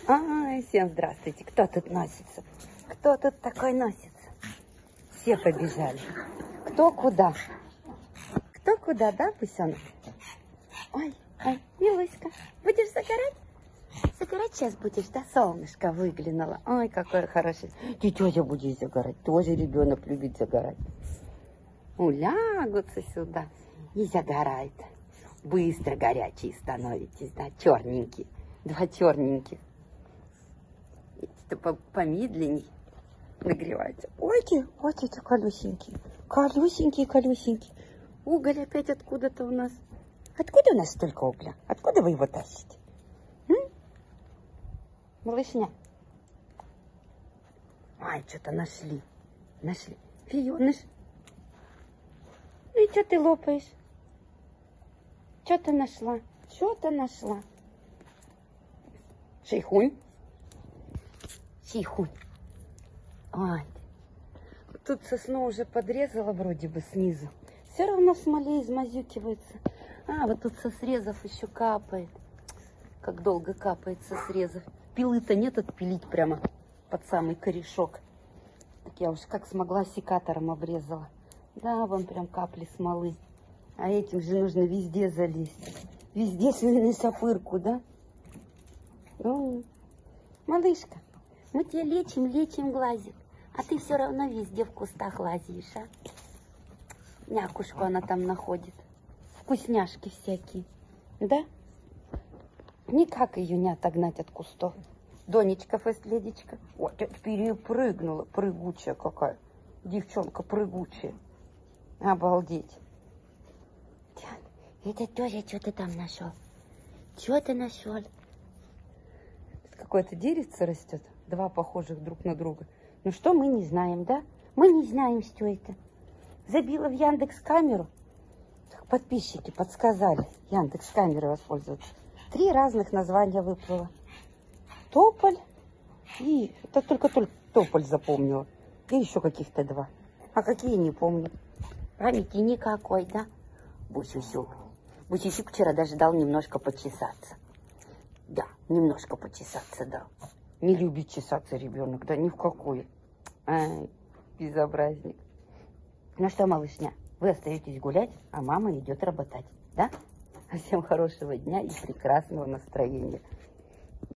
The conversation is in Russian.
Ай, всем здравствуйте. Кто тут носится? Кто тут такой носится? Все побежали. Кто куда? Кто куда, да, пусенок? Ой, ой, милуська, будешь загорать? Загорать сейчас будешь, да? Солнышко выглянуло. Ой, какое хорошее. Ты тетя будешь загорать. Тоже ребенок любит загорать. Улягутся сюда и загорает. Быстро горячие становитесь, да, черненькие. Два черненьких. Это помедленней нагревается. Ой, эти колюсенькие. Колюсенькие. Уголь опять откуда-то у нас. Откуда у нас столько угля? Откуда вы его тащите? Малышня. Ай, что-то нашли. Фионыш. Ну и что ты лопаешь? Что-то нашла. Шейхунь. Ой. Тут сосну уже подрезала вроде бы снизу. Все равно в смоле измазюкивается. А, вот тут со срезов еще капает. Как долго капает со срезов. Пилы-то нет, отпилить прямо под самый корешок. Так я уж как смогла секатором обрезала. Да, вон прям капли смолы. А этим же нужно везде залезть. Везде свою носопырку, да? Ну, малышка, мы тебе лечим глазик. А ты все равно везде в кустах лазишь, а? Мякушку она там находит. Вкусняшки всякие. Да? Никак ее не отогнать от кустов. Донечка, фестледечка. Ой, перепрыгнула. Прыгучая какая. Девчонка прыгучая. Обалдеть. Это тоже что ты там нашел? Что ты нашел? Какое-то деревце растет. Два похожих друг на друга. Ну что, мы не знаем, да? Мы не знаем, что это. Забила в Яндекс.Камеру. Подписчики подсказали Яндекс.Камерой воспользоваться. 3 разных названия выплыло. Тополь и... Это только тополь запомнила. И еще каких-то 2. А какие, не помню. Памяти никакой, да? Бусюсюк. Бусюсюк вчера даже дал немножко почесаться. Да, немножко почесаться дал. Не любит чесаться ребенок, да ни в какую. Ай, безобразник. Ну что, малышня, вы остаетесь гулять, а мама идет работать, да? Всем хорошего дня и прекрасного настроения.